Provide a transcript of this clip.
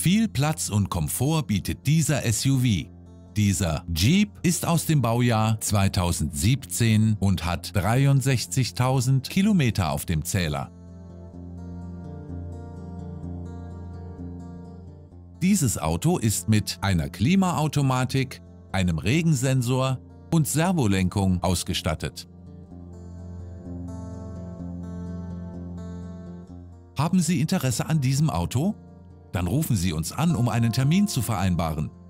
Viel Platz und Komfort bietet dieser SUV. Dieser Jeep ist aus dem Baujahr 2017 und hat 63.000 Kilometer auf dem Zähler. Dieses Auto ist mit einer Klimaautomatik, einem Regensensor und Servolenkung ausgestattet. Haben Sie Interesse an diesem Auto? Dann rufen Sie uns an, um einen Termin zu vereinbaren.